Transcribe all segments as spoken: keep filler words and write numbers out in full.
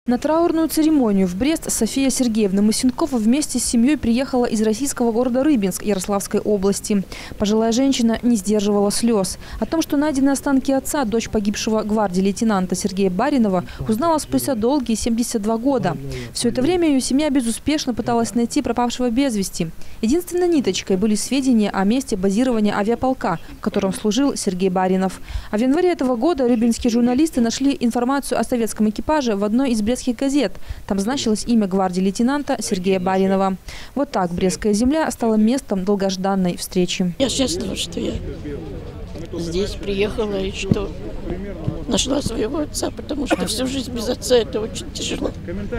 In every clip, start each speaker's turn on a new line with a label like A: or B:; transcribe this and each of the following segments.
A: На траурную церемонию в Брест София Сергеевна Масенкова вместе с семьей приехала из российского города Рыбинск Ярославской области. Пожилая женщина не сдерживала слез. О том, что найдены останки отца, дочь погибшего гвардии лейтенанта Сергея Баринова, узнала спустя долгие семьдесят два года. Все это время ее семья безуспешно пыталась найти пропавшего без вести. Единственной ниточкой были сведения о месте базирования авиаполка, в котором служил Сергей Баринов. А в январе этого года рыбинские журналисты нашли информацию о советском экипаже в одной из брестских газет. Там значилось имя гвардии лейтенанта Сергея Баринова. Вот так Брестская земля стала местом долгожданной встречи.
B: Я счастлива, что я здесь приехала и что нашла своего отца, потому что всю жизнь без отца это очень тяжело.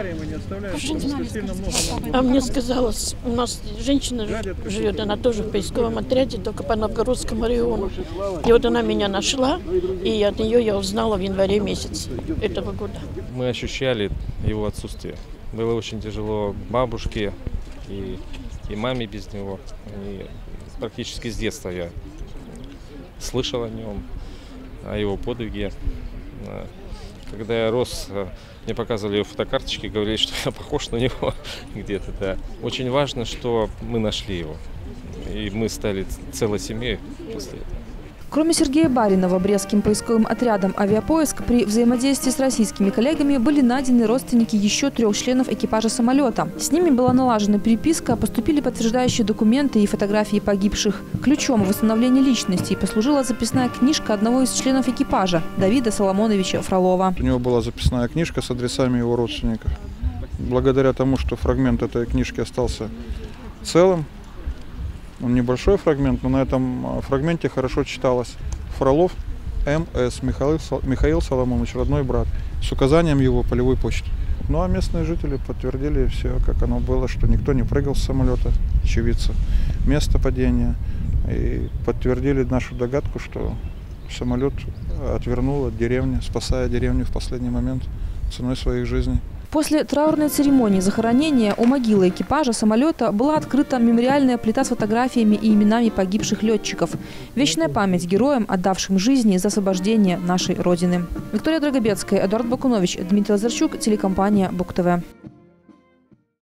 B: А мне сказалось, у нас женщина живет, она тоже в поисковом отряде, только по Новгородскому району. И вот она меня нашла, и от нее я узнала в январе месяце этого года.
C: Мы ощущали его отсутствие. Было очень тяжело бабушке и, и маме без него. И практически с детства я слышал о нем, о его подвиге. Когда я рос, мне показывали его фотокарточки, говорили, что я похож на него где-то. Да. Очень важно, что мы нашли его. И мы стали целой семьей после этого.
A: Кроме Сергея Баринова, брестским поисковым отрядом «Авиапоиск» при взаимодействии с российскими коллегами были найдены родственники еще трех членов экипажа самолета. С ними была налажена переписка, поступили подтверждающие документы и фотографии погибших. Ключом в восстановлении личности послужила записная книжка одного из членов экипажа – Давида Соломоновича Фролова.
D: У него была записная книжка с адресами его родственников. Благодаря тому, что фрагмент этой книжки остался целым, он небольшой фрагмент, но на этом фрагменте хорошо читалось: Фролов М С Михаил, Михаил Соломонович, родной брат, с указанием его полевой почты. Ну а местные жители подтвердили все, как оно было, что никто не прыгал с самолета, очевидцы, место падения. И подтвердили нашу догадку, что самолет отвернул от деревни, спасая деревню в последний момент ценой своих жизней.
A: После траурной церемонии захоронения у могилы экипажа самолета была открыта мемориальная плита с фотографиями и именами погибших летчиков. Вечная память героям, отдавшим жизни за освобождение нашей Родины. Виктория Драгобецкая, Эдуард Бакунович, Дмитрий Лазарчук, телекомпания БугТV.